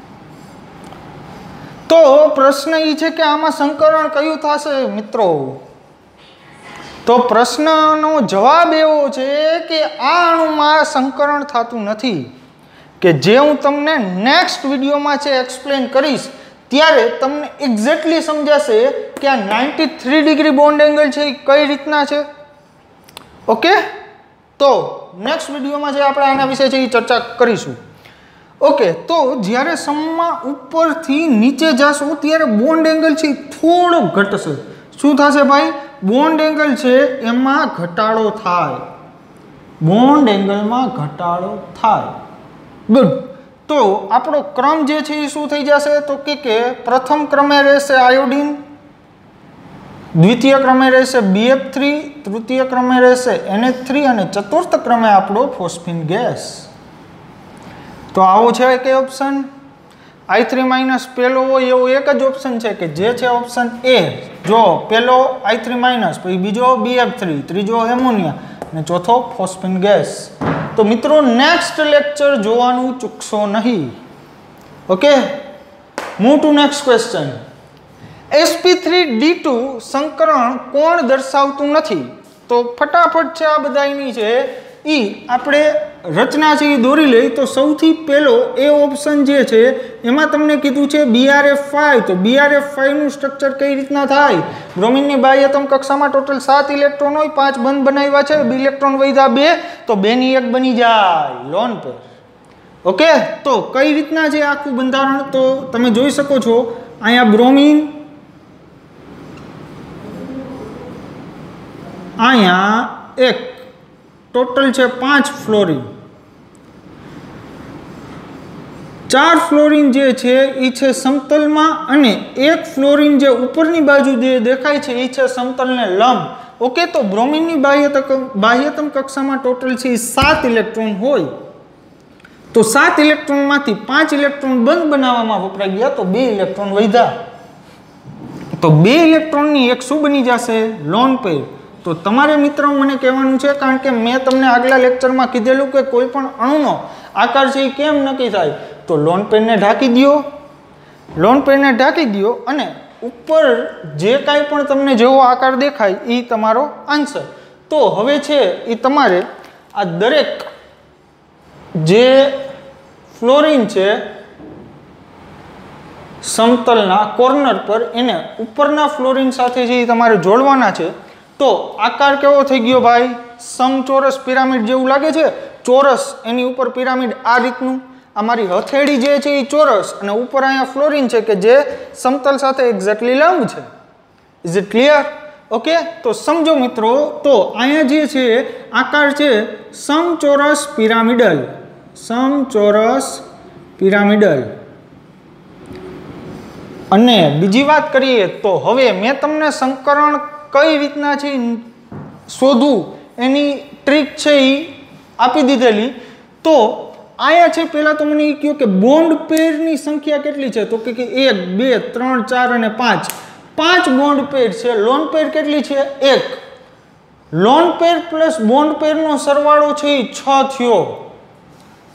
તો પ્રશ્ન એ છે કે આમાં સંકરણ કયું થશે મિત્રો? તો પ્રશ્નનો જવાબ એવો છે કે આ અણુમાં સંકરણ થતું નથી, કે જે હું તમને નેક્સ્ટ વિડીયોમાં છે એક્સપ્લેન કરીશ ત્યારે તમને એક્ઝેક્ટલી સમજાશે કે આ ninety three degree bond angle છે એ કઈ રીતના છે. ઓકે, તો નેક્સ્ટ વિડીયોમાં જે આપણે આના વિશે છે એ ચર્ચા કરીશું. ઓકે, તો જ્યારે સમમાં ઉપરથી નીચે જશું ત્યારે બોન્ડ એંગલ છે થોડો ઘટશે. શું થશે ભાઈ? બોન્ડ એંગલ છે એમાં ઘટાડો થાય. બોન્ડ એંગલમાં ઘટાડો થાય. ગુડ. તો આપણો ક્રમ જે છે એ શું થઈ જશે તો કે કે પ્રથમ ક્રમે રહેશે આયોડિન, દ્વિતીય ક્રમે રહેશે બી એફ થ્રી, તૃતીય ક્રમે રહેશે એન એચ થ્રી અને ચતુર્થ ક્રમે આપણો ફોસ્ફીન ગેસ. તો આવો છે કે ઓપ્શન આઈ થ્રી માઇનસ પહેલો હોય એવો એક જ ઓપ્શન છે કે જે છે ઓપ્શન એ. જો પહેલો આઈ થ્રી માઇનસ, પછી બીજો બી એફ થ્રી, ત્રીજો એમોનિયા અને ચોથો ફોસ્ફીન ગેસ. તો મિત્રો નેક્સ્ટ લેક્ચર જોવાનું ચૂકશો નહીં. Okay, move to next question. S P three D two સંકરણ કોણ દર્શાવતું નથી? તો ફટાફટ છે આ બધાની છે એ આપણે રચના છે એ દોરી લઈ. તો સૌથી પહેલો એ ઓપ્શન જે છે એમાં તમને કીધું છે બી આર એફ ફાઈવ. તો બી આર એફ ફાઈવ નું સ્ટ્રક્ચર કઈ રીતના થાય? બ્રોમિનની બાહ્યતમ કક્ષામાં ટોટલ સાત ઇલેક્ટ્રોન હોય, પાંચ બંધ બનાવ્યા છે, બે ઇલેક્ટ્રોન વધ્યા બે, તો બે ની એક બની જાય લોન પેર. ઓકે, તો કઈ રીતના છે આખું બંધારણ? તો તમે જોઈ શકો છો અહીંયા બ્રોમિન, અહીંયા એક ટોટલ છે પાંચ ફ્લોરિન, ચાર ફ્લોરિન જે છે એ છે સમતલમાં અને એક ફ્લોરિન જે ઉપરની બાજુ જે દેખાય છે એ છે સમતલને લંબ. ઓકે, તો બ્રોમિનની બાહ્યતમ બાહ્યતમ કક્ષામાં ટોટલ છે એ સાત ઇલેક્ટ્રોન હોય. તો સાત ઇલેક્ટ્રોનમાંથી પાંચ ઇલેક્ટ્રોન બંધ બનાવવામાં વપરાઈ ગયા, તો બે ઇલેક્ટ્રોન વધ્યા. તો બે ઇલેક્ટ્રોનની એક શું બની જશે? Lone pair. તો તમારે મિત્રો મને કહેવાનું છે, કારણ કે મેં તમને આગલા લેક્ચરમાં કીધેલું કે કોઈ પણ અણુનો આકાર છે એ કેમ નક્કી થાય? તો લોન પેરને ઢાંકી દો, લોન પેરને ઢાંકી દો અને ઉપર જે કાંઈ પણ તમને જેવો આકાર દેખાય એ તમારો આન્સર. તો હવે છે એ તમારે આ દરેક જે ફ્લોરિન છે સમતલના કોર્નર પર એને ઉપરના ફ્લોરિન સાથે જે તમારે જોડવાના છે. તો આકાર કેવો થઈ ગયો ભાઈ? સમચોરસ પિરામિડ જેવું લાગે છે. ચોરસ, એની ઉપર પિરામિડ આ રીતનું. અમારી હથેળી જે છે એ ચોરસ અને ઉપર અહીંયા ફ્લોરિન છે કે જે સમતલ સાથે એક્ઝેક્ટલી લંબ છે. Is it clear? ઓકે, તો સમજો મિત્રો. તો અહીંયા જે છે આકાર છે સમચોરસ પિરામિડલ, સમચોરસ પિરામિડલ. અને બીજી વાત કરીએ તો હવે મેં તમને સંકરણ કઈ રીતના છે શોધવું એની ટ્રીક છે એ આપી દીધેલી. તો અહીંયા છે પહેલાં તો મને એ કહ્યું કે બોન્ડ પેરની સંખ્યા કેટલી છે? તો કે એક, બે, ત્રણ, ચાર અને પાંચ. પાંચ બોન્ડ પેર છે. લોન પેર કેટલી છે? એક. લોન પેર પ્લસ બોન્ડ પેરનો સરવાળો છે એ છ થયો.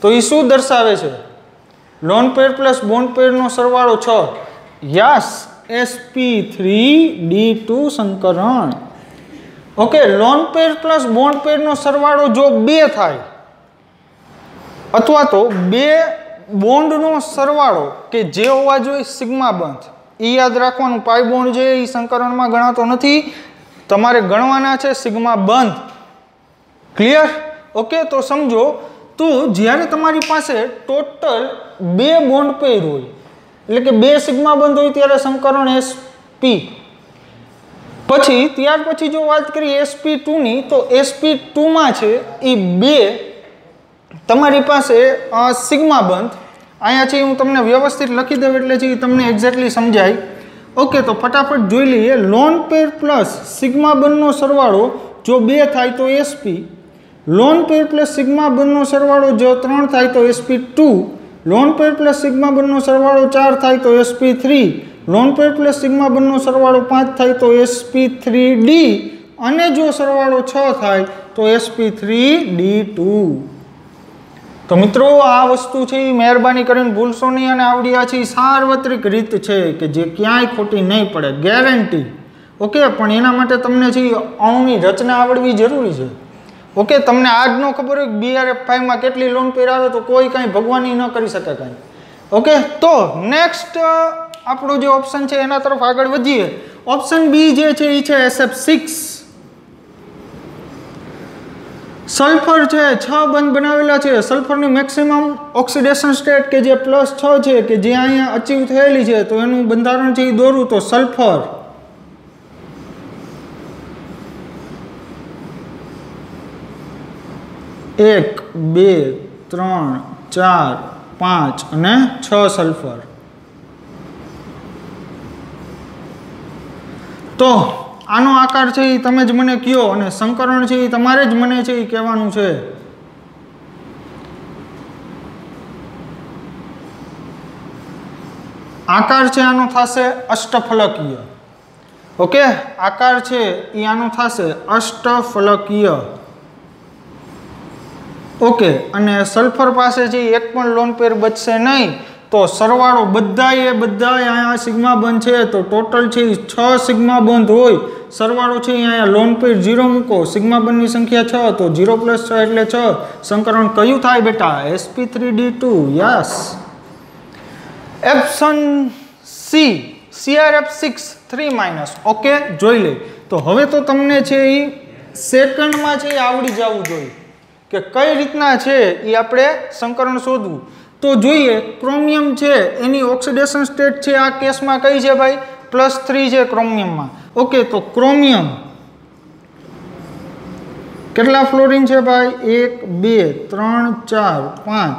તો એ શું દર્શાવે છે? લોન પેર પ્લસ બોન્ડ પેરનો સરવાળો છ. Yes, S P three D two સંકરણ. Okay, lone pair plus bond પેરનો સરવાળો જો બે થાય અથવા તો બે બોન્ડનો સરવાળો કે જે હોવા જોઈએ સિગ્મા બંધ, એ યાદ રાખવાનું. પાઈ બોન્ડ છે એ સંકરણમાં ગણાતો નથી, તમારે ગણવાના છે સિગ્મા બંધ. ક્લિયર? ઓકે, તો સમજો તો જ્યારે તમારી પાસે ટોટલ બે બોન્ડ પેર હોય એટલે કે બે સિગ્મા બંધ હોય ત્યારે સંકરણ એસપી. પછી ત્યાર પછી જો વાત કરીએ એસપી ટુ ની, તો એસપી ટુ માં છે એ બે તમારી પાસે સિગ્મા બંધ. અહીંયા છે હું તમને વ્યવસ્થિત લખી દઉં એટલે છે તમને એક્ઝેક્ટલી સમજાય. ઓકે, તો ફટાફટ જોઈ લઈએ. લોન પેર પ્લસ સિગ્મા બંધનો સરવાળો જો બે થાય તો SP, lone pair plus sigma બંધનો સરવાળો જો ત્રણ થાય તો SP two, lone pair plus sigma બંધનો સરવાળો ચાર થાય તો SP three, lone pair plus sigma બંધનો સરવાળો પાંચ થાય તો એસપી થ્રી ડી, અને જો સરવાળો છ થાય તો એસપી થ્રી ડી ટુ. તો મિત્રો આ વસ્તુ છે એ મહેરબાની કરીને ભૂલશો નહીં, અને આવડી આ છે એ સાર્વત્રિક રીત છે કે જે ક્યાંય ખોટી નહીં પડે, ગેરંટી. ઓકે, પણ એના માટે તમને છે અણુની રચના આવડવી જરૂરી છે. ઓકે, તમને આજ ન ખબર હોય બીઆરએફ ફાઈવમાં કેટલી લોન પેર આવે તો કોઈ કાંઈ ભગવાનની ન કરી શકે કાંઈ. ઓકે, તો નેક્સ્ટ આપણો જે ઓપ્શન છે એના તરફ આગળ વધીએ. ઓપ્શન બી જે છે એ છે એસએફ સિક્સ. સલ્ફર છે છ બંધ બનાવેલા છે. સલ્ફરની મેક્સિમમ ઓક્સિડેશન સ્ટેટ કે જે પ્લસ છ છે કે જે અહીંયા અચીવ થયેલી છે, તો એનું બંધારણ છે એ દોરું તો સલ્ફર એક, બે, ત્રણ, ચાર, પાંચ અને છ સલ્ફર. તો આનો આકાર છે એ તમે જ મને કહો, અને સંકરણ છે એ તમારે જ મને છે એ કહેવાનું છે. આકાર છે આનો થશે અષ્ટફલકીય. ઓકે, આકાર છે એ આનો થશે અષ્ટફલકીય. ઓકે, અને સલ્ફર પાસે છે એક પણ લોન પેર બચશે નહીં. તો સરવાળો બધાય એ બધાય અહીંયા સિગ્મા બંધ છે, તો ટોટલ છે છ સિગ્મા બંધ હોય. સરવાળો છે અહીંયા લોન પેર ઝીરો મૂકો, સિગ્મા બંધની સંખ્યા છ, તો ઝીરો પ્લસ છ એટલે છ. સંકરણ કયું થાય બેટા? SP three D two. Yes, option C CRF six three minus. Okay, જોઈ લે. તો હવે તો તમને છે એ સેકન્ડમાં છે એ આવડી જવું જોઈએ કે કઈ રીતના છે એ આપણે સંકરણ શોધવું. તો જોઈએ, ક્રોમિયમ છે એની ઓક્સિડેશન સ્ટેટ છે આ કેસમાં કઈ છે ભાઈ? પ્લસ થ્રી છે ક્રોમિયમમાં. ઓકે, તો ક્રોમિયમ કેટલા ફ્લોરિન છે ભાઈ? એક, બે, ત્રણ, ચાર, પાંચ,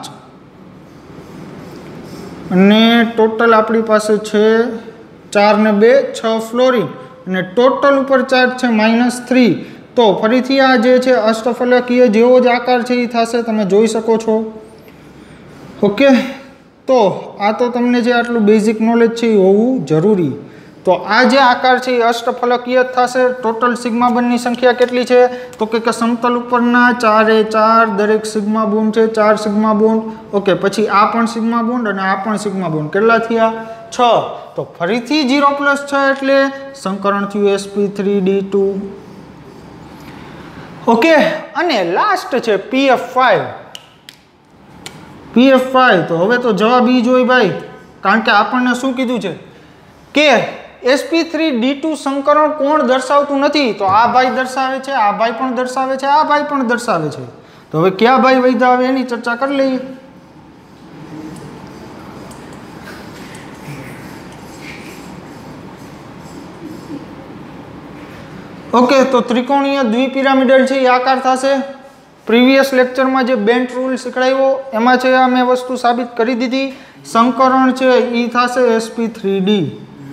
અને ટોટલ આપણી પાસે છે ચાર ને બે છ ફ્લોરિન, અને ટોટલ ઉપર ચાર્જ છે માઇનસ થ્રી. તો ફરીથી આ જે છે અષ્ટફલકીય જેવો જ આકાર છે એ થશે, તમે જોઈ શકો છો. ઓકે, તો આ તો તમને જે આટલું બેઝિક નોલેજ છે એ હોવું જરૂરી. તો આ જે આકાર છે એ અષ્ટફલકીય જ થશે. ટોટલ સિગ્મા બંધની સંખ્યા કેટલી છે? તો કે સમતલ ઉપરના ચારે ચાર, દરેક સિગ્મા બોન્ડ છે ચાર સિગ્મા બોન્ડ. ઓકે, પછી આ પણ સિગ્મા બોન્ડ અને આ પણ સિગ્મા બોન્ડ. કેટલા થયા? છ. તો ફરીથી ઝીરો પ્લસ છ એટલે સંકરણ થયું SP three D two. Okay, અને લાસ્ટ છે પીએફ ફાઈવ. પીએફ ફાઈવ તો હવે તો જવાબ ઈ જ હોય ભાઈ, કારણ કે આપણને શું કીધું છે કે એસપી થ્રી ડી ટુ સંકરણ કોણ દર્શાવતું નથી? તો આ ભાઈ દર્શાવે છે, આ ભાઈ પણ દર્શાવે છે, આ ભાઈ પણ દર્શાવે છે. તો હવે કયા ભાઈ વૈધા આવે એની ચર્ચા કરી લઈએ. ઓકે, તો ત્રિકોણીય દ્વિપિરામિડલ છે એ આકાર થશે. પ્રીવિયસ લેક્ચરમાં જે બેન્ટ રૂલ શીખડાવ્યો એમાં છે આ મેં વસ્તુ સાબિત કરી દીધી. સંકરણ છે એ થશે એસપી થ્રી ડી.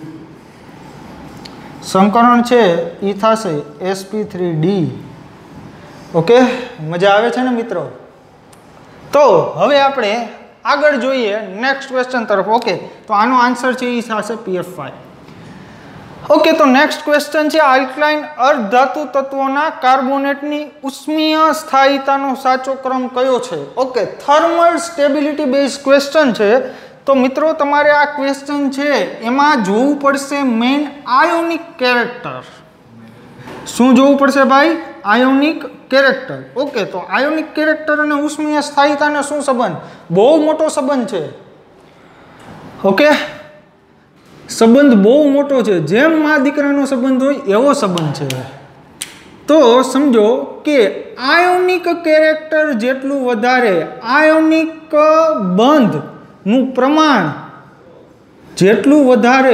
સંકરણ છે એ થશે એસપી થ્રી ડી. ઓકે, મજા આવે છે ને મિત્રો? તો હવે આપણે આગળ જોઈએ નેક્સ્ટ ક્વેશ્ચન તરફ. ઓકે, તો આનો આન્સર છે એ થશે પીએફ ફાઈવ. ઓકે, તો નેક્સ્ટ ક્વેશ્ચન છે આલ્કલાઇન અર્ધધાતુ તત્વોના કાર્બોનેટની ઉષ્મીય સ્થાયીતાનો સાચો ક્રમ કયો છે? Okay, thermal stability base question છે. તો મિત્રો તમારે આ ક્વેશ્ચન છે એમાં જોવું પડશે મેઇન આયોનિક કેરેક્ટર. શું જોવું પડશે ભાઈ? Ionic character. ઓકે, તો આયોનિક કેરેક્ટર અને ઉષ્મીય સ્થાયીતાનો શું સંબંધ? બહુ મોટો સંબંધ છે. ઓકે, સંબંધ બહુ મોટો છે. જેમ મા દીકરાનો સંબંધ હોય એવો સંબંધ છે. તો સમજો કે આયોનિક કેરેક્ટર જેટલું વધારે, આયોનિક બંધનું પ્રમાણ જેટલું વધારે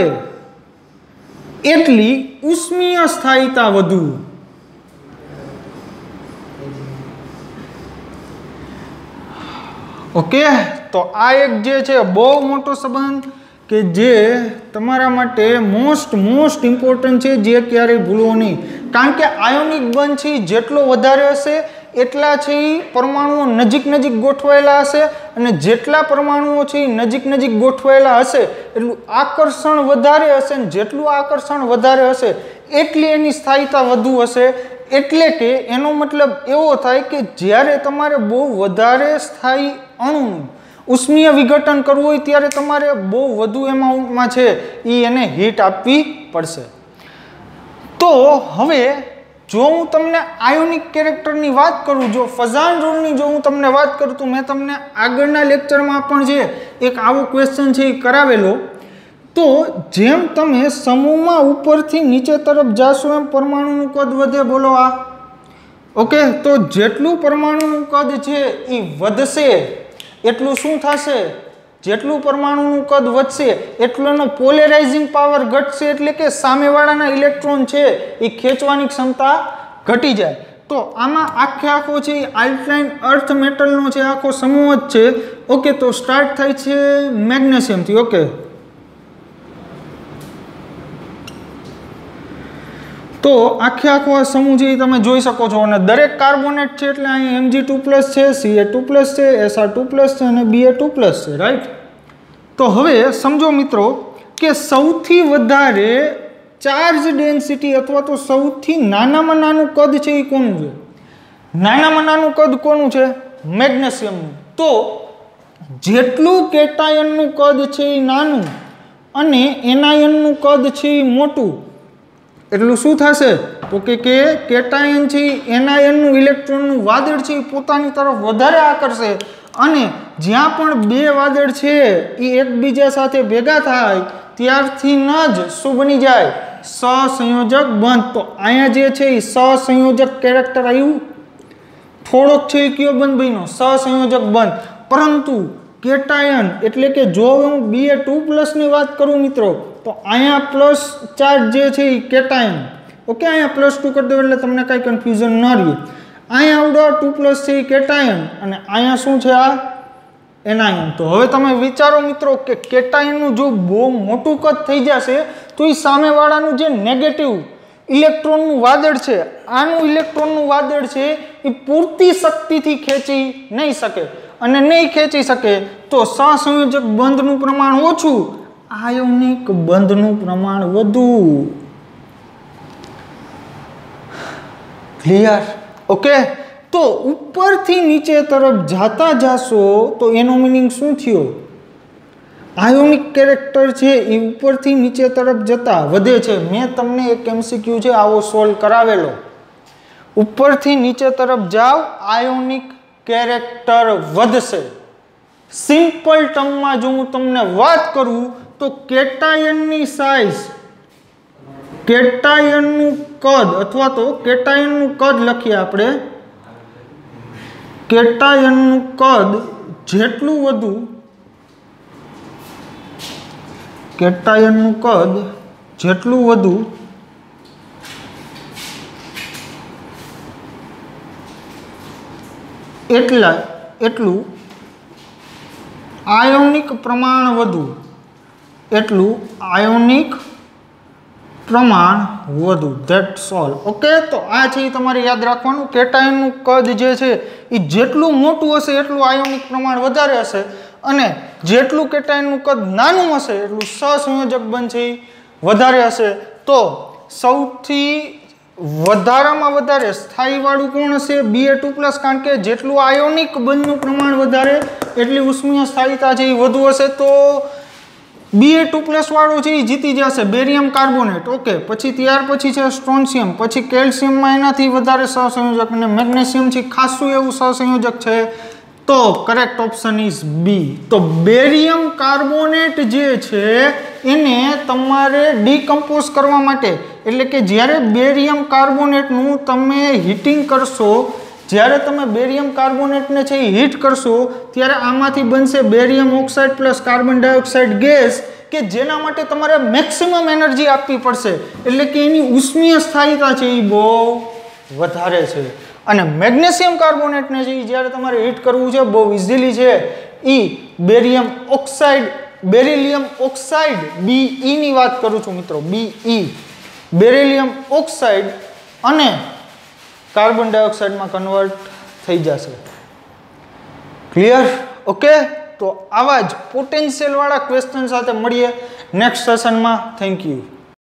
એટલી ઉષ્મીય સ્થાયીતા વધુ. ઓકે, તો આ એક જે છે બહુ મોટો સંબંધ કે જે તમારા માટે મોસ્ટ મોસ્ટ ઇમ્પોર્ટન્ટ છે, જે ક્યારેય ભૂલવો નહીં. કારણ કે આયોનિક બંધ છે જેટલો વધારે હશે એટલા છે એ પરમાણુઓ નજીક નજીક ગોઠવાયેલા હશે, અને જેટલા પરમાણુઓ છે એ નજીક નજીક ગોઠવાયેલા હશે એટલું આકર્ષણ વધારે હશે, અને જેટલું આકર્ષણ વધારે હશે એટલી એની સ્થાયીતા વધુ હશે. એટલે કે એનો મતલબ એવો થાય કે જ્યારે તમારે બહુ વધારે સ્થાયી અણુનું ઉષ્મીય વિઘટન કરવું હોય ત્યારે તમારે બહુ વધુ એમાઉન્ટમાં છે એ એને હીટ આપવી પડશે. તો હવે જો હું તમને આયોનિક કેરેક્ટરની વાત કરું, જો ફઝાન રૂલની જો હું તમને વાત કરું, તો મેં તમને આગળના લેક્ચરમાં પણ જે એક આવો ક્વેશ્ચન છે એ કરાવેલો. તો જેમ તમે સમૂહમાં ઉપરથી નીચે તરફ જાશો એમ પરમાણુનું કદ વધે. બોલો આ. ઓકે, તો જેટલું પરમાણુનું કદ છે એ વધશે એટલું શું થશે? જેટલું પરમાણુનું કદ વધશે એટલું એનો પોલેરાઇઝિંગ પાવર ઘટશે, એટલે કે સામેવાળાના ઇલેક્ટ્રોન છે એ ખેંચવાની ક્ષમતા ઘટી જાય. તો આમાં આખે આખો છે એ આલ્કલાઇન અર્થ મેટલનો છે આખો સમૂહ જ છે. ઓકે, તો સ્ટાર્ટ થાય છે મેગ્નેશિયમથી. ઓકે, તો આખે આખો આ સમૂહ છે એ તમે જોઈ શકો છો, અને દરેક કાર્બોનેટ છે એટલે અહીં એમ જી ટુ પ્લસ છે, સી એ ટુ પ્લસ છે, એસ આર ટુ પ્લસ છે અને બી એ ટુ પ્લસ છે. રાઈટ. તો હવે સમજો મિત્રો કે સૌથી વધારે ચાર્જ ડેન્સિટી અથવા તો સૌથી નાનામાં નાનું કદ છે એ કોનું છે? નાનામાં નાનું કદ કોનું છે? મેગ્નેશિયમનું. તો જેટલું કેટાયનનું કદ છે એ નાનું અને એનાયનનું કદ છે એ મોટું, એટલું શું થશે? તો કે કે કેટાયન છે એનાયનનું ઇલેક્ટ્રોનનું વાદળ છે એ પોતાની તરફ વધારે આકર્ષે, અને જ્યાં પણ બે વાદળ છે એ એકબીજા સાથે ભેગા થાય ત્યારથી જ શું બની જાય? સહસંયોજક બંધ. તો અહીંયા જે છે એ સહસંયોજક કેરેક્ટર આવ્યું. થોડોક છે એ કયો બંધ બન્યો? સહસંયોજક બંધ. પરંતુ કેટાયન એટલે કે જો હું બી એ ટુ પ્લસની વાત કરું મિત્રો, તો અહીંયા પ્લસ ચાર્જ જે છે એ કેટાયન. ઓકે, અહીંયા પ્લસ ટુ કરી દો એટલે તમને કાંઈ કન્ફ્યુઝન ન રહે. અહીંયા આવડો ટુ પ્લસ છે એ કેટાયન અને અહીંયા શું છે? આ એનાયન. તો હવે તમે વિચારો મિત્રો કે કેટાયનનું જો બહુ મોટું કદ થઈ જશે તો એ સામેવાળાનું જે નેગેટિવ ઇલેક્ટ્રોનનું વાદળ છે, આનું ઇલેક્ટ્રોનનું વાદળ છે એ પૂરતી શક્તિથી ખેંચી નહીં શકે, અને નહીં ખેંચી શકે તો સહસંયોજક બંધનું પ્રમાણ ઓછું, આયોનિક બંધનું પ્રમાણ વધુ. ક્લિયર? ઓકે, તો ઉપરથી નીચે તરફ જાતા જાશો તો એનો મિનિંગ શું થયો? આયોનિક કેરેક્ટર છે એ ઉપરથી નીચે તરફ જતા વધે છે. મેં તમને એક એમસીક્યુ છે આવો સોલ્વ કરાવેલો. ઉપરથી નીચે તરફ જાઓ આયોનિક કેરેક્ટર વધશે. સિમ્પલ ટર્મમાં જો હું તમને વાત કરું તો કેટાયનની સાઇઝ, કેટાયનનું કદ અથવા તો કેટાયનનું કદ લખીએ આપણે, કેટાયનનું કદ જેટલું વધુ, કેટાયનનું કદ જેટલું વધુ એટલા એટલું આયોનિક પ્રમાણ વધુ, એટલું આયોનિક પ્રમાણ વધુ. That's all. ઓકે, તો આ છે એ તમારે યાદ રાખવાનું. કેટાયનનું કદ જે છે એ જેટલું મોટું હશે એટલું આયોનિક પ્રમાણ વધારે હશે, અને જેટલું કેટાયનનું કદ નાનું હશે એટલું સહસંયોજક બંધ છે એ વધારે હશે. તો સૌથી વધારામાં વધારે સ્થાયી વાળું કોણ હશે? બી એ ટુ પ્લસ, કારણ કે જેટલું આયોનિક બંધનું પ્રમાણ વધારે એટલી ઉષ્મીય સ્થાયીતા છે એ વધુ હશે. તો બી એ ટુ પ્લસ વાળું છે એ જીતી જશે, બેરિયમ કાર્બોનેટ. ઓકે, પછી ત્યાર પછી છે સ્ટ્રોન્શિયમ, પછી કેલ્શિયમમાં એનાથી વધારે સહસંયોજક, અને મેગ્નેશિયમ છે ખાસું એવું સહસંયોજક છે. તો કરેક્ટ ઓપ્શન ઇઝ બી. તો બેરિયમ કાર્બોનેટ જે છે એને તમારે ડીકમ્પોઝ કરવા માટે, એટલે કે જ્યારે બેરિયમ કાર્બોનેટનું તમે હીટિંગ કરશો, જ્યારે તમે બેરિયમ કાર્બોનેટને છે એ હીટ કરશો ત્યારે આમાંથી બનશે barium oxide plus carbon dioxide gas, કે જેના માટે તમારે મેક્સિમમ એનર્જી આપવી પડશે, એટલે કે એની ઉષ્મીય સ્થાયીતા છે એ બહુ વધારે છે. અને મેગ્નેશિયમ કાર્બોનેટને છે એ જ્યારે તમારે હીટ કરવું છે બહુ ઇઝીલી છે, એ barium oxide, beryllium oxide, B ની વાત કરું છું મિત્રો, બી બેરિલિયમ ઓક્સાઇડ અને કાર્બન ડાયોક્સાઇડમાં કન્વર્ટ થઈ જશે. ક્લિયર? ઓકે, તો આવા જ પોટેન્શિયલ વાળા ક્વેશ્ચન સાથે મળીએ નેક્સ્ટ સેશનમાં. Thank you.